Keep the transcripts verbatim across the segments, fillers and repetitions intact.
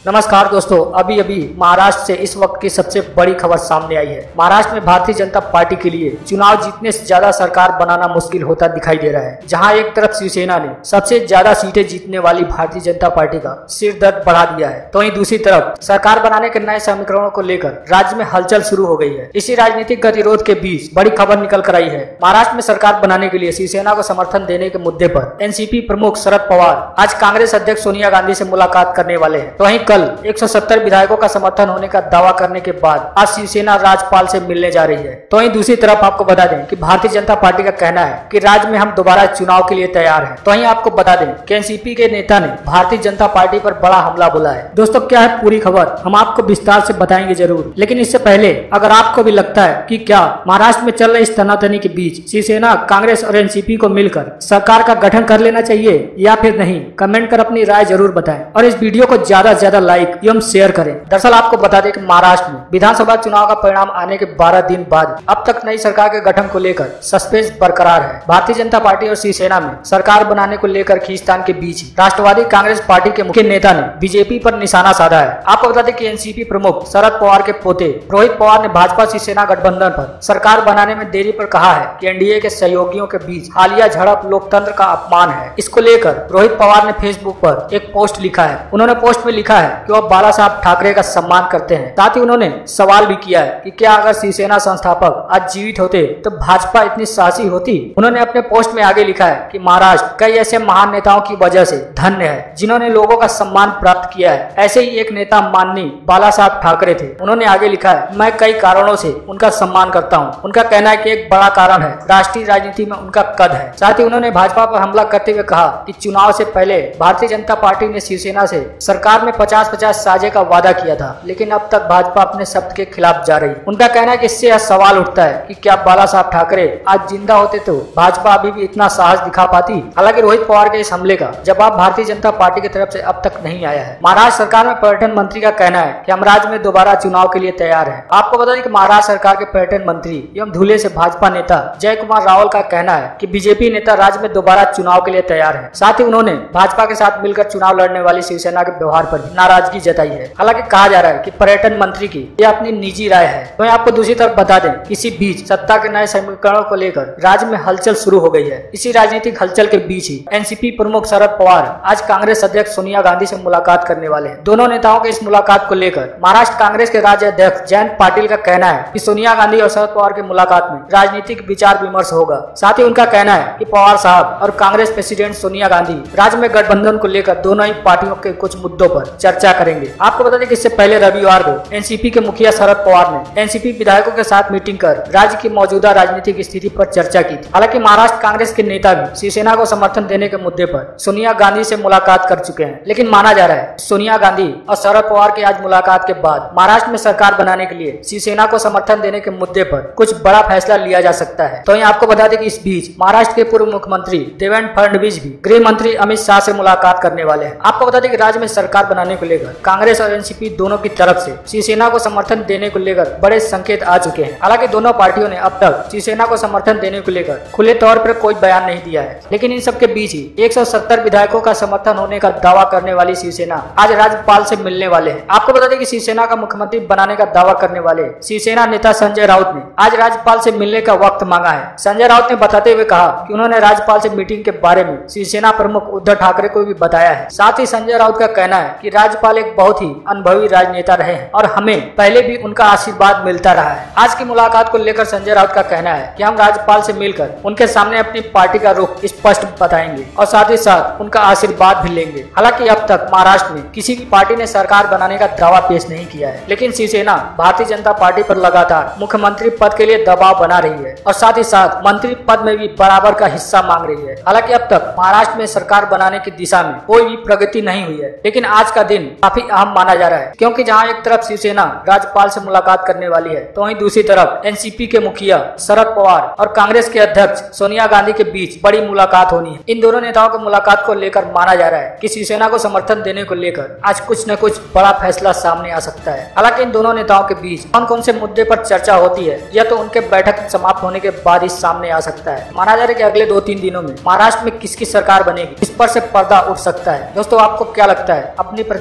नमस्कार दोस्तों, अभी अभी महाराष्ट्र से इस वक्त की सबसे बड़ी खबर सामने आई है। महाराष्ट्र में भारतीय जनता पार्टी के लिए चुनाव जीतने से ज्यादा सरकार बनाना मुश्किल होता दिखाई दे रहा है। जहां एक तरफ शिवसेना ने सबसे ज्यादा सीटें जीतने वाली भारतीय जनता पार्टी का सिर दर्द बढ़ा दिया है, तो वहीं दूसरी तरफ सरकार बनाने के नए समीकरणों को लेकर राज्य में हलचल शुरू हो गई है। इसी राजनीतिक गतिरोध के बीच बड़ी खबर निकल कर आई है। महाराष्ट्र में सरकार बनाने के लिए शिवसेना को समर्थन देने के मुद्दे पर एनसीपी प्रमुख शरद पवार आज कांग्रेस अध्यक्ष सोनिया गांधी से मुलाकात करने वाले हैं। तो वहीं कल एक सौ सत्तर विधायकों का समर्थन होने का दावा करने के बाद आज शिवसेना राज्यपाल से मिलने जा रही है। तो वहीं दूसरी तरफ आपको बता दें कि भारतीय जनता पार्टी का कहना है कि राज्य में हम दोबारा चुनाव के लिए तैयार हैं। तो वहीं आपको बता दें कि एनसीपी के नेता ने भारतीय जनता पार्टी पर बड़ा हमला बोला है। दोस्तों, क्या है पूरी खबर हम आपको विस्तार से बताएंगे जरूर, लेकिन इससे पहले अगर आपको भी लगता है कि क्या महाराष्ट्र में चल रही इस तनातनी के बीच शिवसेना, कांग्रेस और एनसीपी को मिलकर सरकार का गठन कर लेना चाहिए या फिर नहीं, कमेंट कर अपनी राय जरूर बताएं और इस वीडियो को ज्यादा से ज्यादा लाइक एवं शेयर करें। दरअसल आपको बता दें कि महाराष्ट्र में विधानसभा चुनाव का परिणाम आने के बारह दिन बाद अब तक नई सरकार के गठन को लेकर सस्पेंस बरकरार है। भारतीय जनता पार्टी और शिवसेना में सरकार बनाने को लेकर खींचतान के बीच राष्ट्रवादी कांग्रेस पार्टी के मुख्य नेता ने बीजेपी पर निशाना साधा है। आपको बता दें कि एनसीपी प्रमुख शरद पवार के पोते रोहित पवार ने भाजपा शिवसेना गठबंधन पर सरकार बनाने में देरी पर कहा है कि एनडीए के सहयोगियों के बीच हालिया झड़प लोकतंत्र का अपमान है। इसको लेकर रोहित पवार ने फेसबुक पर एक पोस्ट लिखा है। उन्होंने पोस्ट में लिखा है कि वह बाला साहब ठाकरे का सम्मान करते हैं। साथ ही उन्होंने सवाल भी किया है कि क्या अगर शिवसेना संस्थापक आज जीवित होते तो भाजपा इतनी साहसी होती। उन्होंने अपने पोस्ट में आगे लिखा है कि महाराष्ट्र कई ऐसे महान नेताओं की वजह से धन्य है जिन्होंने लोगों का सम्मान प्राप्त किया है। ऐसे ही एक नेता माननीय बाला साहब ठाकरे थे। उन्होंने आगे लिखा है, मैं कई कारणों से उनका सम्मान करता हूँ। उनका कहना है कि एक बड़ा कारण है राष्ट्रीय राजनीति में उनका कद है। साथ ही उन्होंने भाजपा पर हमला करते हुए कहा कि चुनाव से पहले भारतीय जनता पार्टी ने शिवसेना से सरकार में पचास पचास साझे का वादा किया था, लेकिन अब तक भाजपा अपने शब्द के खिलाफ जा रही। उनका कहना है कि इससे यह सवाल उठता है कि क्या बाला साहब ठाकरे आज जिंदा होते तो भाजपा अभी भी इतना साहस दिखा पाती। हालांकि रोहित पवार के इस हमले का जवाब भारतीय जनता पार्टी की तरफ से अब तक नहीं आया है। महाराष्ट्र सरकार में पर्यटन मंत्री का कहना है कि हम राज्य में दोबारा चुनाव के लिए तैयार हैं। आपको बता दें कि महाराष्ट्र सरकार के पर्यटन मंत्री एवं धुले से भाजपा नेता जय कुमार रावल का कहना है कि बीजेपी नेता राज्य में दोबारा चुनाव के लिए तैयार है। साथ ही उन्होंने भाजपा के साथ मिलकर चुनाव लड़ने वाली शिवसेना के व्यवहार पर नाराजगी जताई है। हालांकि कहा जा रहा है कि पर्यटन मंत्री की यह अपनी निजी राय है। तो मैं आपको दूसरी तरफ बता दें, इसी बीच सत्ता के नए समीकरणों को लेकर राज्य में हलचल शुरू हो गई है। इसी राजनीतिक हलचल के बीच ही एनसीपी प्रमुख शरद पवार आज कांग्रेस अध्यक्ष सोनिया गांधी से मुलाकात करने वाले हैं। दोनों नेताओं के इस मुलाकात को लेकर महाराष्ट्र कांग्रेस के राज्य अध्यक्ष जयंत पाटिल का कहना है कि सोनिया गांधी और शरद पवार की मुलाकात में राजनीतिक विचार विमर्श होगा। साथ ही उनका कहना है कि पवार साहब और कांग्रेस प्रेसिडेंट सोनिया गांधी राज्य में गठबंधन को लेकर दोनों ही पार्टियों के कुछ मुद्दों पर चर्चा करेंगे। आपको बता दें कि इससे पहले रविवार को एनसीपी के मुखिया शरद पवार ने एनसीपी विधायकों के साथ मीटिंग कर राज्य की मौजूदा राजनीतिक स्थिति पर चर्चा की थी। हालांकि महाराष्ट्र कांग्रेस के नेता भी शिवसेना को समर्थन देने के मुद्दे पर सोनिया गांधी से मुलाकात कर चुके हैं, लेकिन माना जा रहा है सोनिया गांधी और शरद पवार की आज मुलाकात के बाद महाराष्ट्र में सरकार बनाने के लिए शिवसेना को समर्थन देने के मुद्दे पर कुछ बड़ा फैसला लिया जा सकता है। तो यहाँ आपको बता दें कि इस बीच महाराष्ट्र के पूर्व मुख्यमंत्री देवेंद्र फडणवीस भी गृह मंत्री अमित शाह से मुलाकात करने वाले हैं। आपको बता दें कि राज्य में सरकार बनाने को लेकर कांग्रेस और एनसीपी दोनों की तरफ से शिवसेना को समर्थन देने को लेकर बड़े संकेत आ चुके हैं। हालांकि दोनों पार्टियों ने अब तक शिवसेना को समर्थन देने को लेकर खुले तौर पर कोई बयान नहीं दिया है, लेकिन इन सब के बीच ही एक सौ सत्तर विधायकों का समर्थन होने का दावा करने वाली शिवसेना आज राज्यपाल से मिलने वाले हैं। आपको बता दें कि शिवसेना का मुख्यमंत्री बनाने का दावा करने वाले शिवसेना नेता संजय राउत ने आज राज्यपाल से मिलने का वक्त मांगा है। संजय राउत ने बताते हुए कहा कि उन्होंने राज्यपाल से मीटिंग के बारे में शिवसेना प्रमुख उद्धव ठाकरे को भी बताया है। साथ ही संजय राउत का कहना है कि राज्यपाल एक बहुत ही अनुभवी राजनेता रहे हैं और हमें पहले भी उनका आशीर्वाद मिलता रहा है। आज की मुलाकात को लेकर संजय राउत का कहना है कि हम राज्यपाल से मिलकर उनके सामने अपनी पार्टी का रुख स्पष्ट बताएंगे और साथ ही साथ उनका आशीर्वाद भी लेंगे। हालांकि अब तक महाराष्ट्र में किसी भी पार्टी ने सरकार बनाने का दावा पेश नहीं किया है, लेकिन शिवसेना भारतीय जनता पार्टी पर लगातार मुख्यमंत्री पद के लिए दबाव बना रही है और साथ ही साथ मंत्री पद में भी बराबर का हिस्सा मांग रही है। हालांकि अब तक महाराष्ट्र में सरकार बनाने की दिशा में कोई भी प्रगति नहीं हुई है, लेकिन आज का दिन काफी अहम माना जा रहा है, क्योंकि जहां एक तरफ शिवसेना राज्यपाल से मुलाकात करने वाली है, तो वहीं दूसरी तरफ एनसीपी के मुखिया शरद पवार और कांग्रेस के अध्यक्ष सोनिया गांधी के बीच बड़ी मुलाकात होनी है। इन दोनों नेताओं की मुलाकात को लेकर माना जा रहा है कि शिवसेना को समर्थन देने को लेकर आज कुछ न कुछ बड़ा फैसला सामने आ सकता है। हालांकि इन दोनों नेताओं के बीच कौन कौन से मुद्दे पर चर्चा होती है यह तो उनके बैठक समाप्त होने के बाद ही सामने आ सकता है। माना जा रहा है कि अगले दो तीन दिनों में महाराष्ट्र में किसकी सरकार बनेगी इस पर से पर्दा उठ सकता है। दोस्तों, आपको क्या लगता है? अपनी प्रतिक्रिया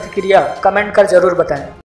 प्रतिक्रिया कमेंट कर जरूर बताएं।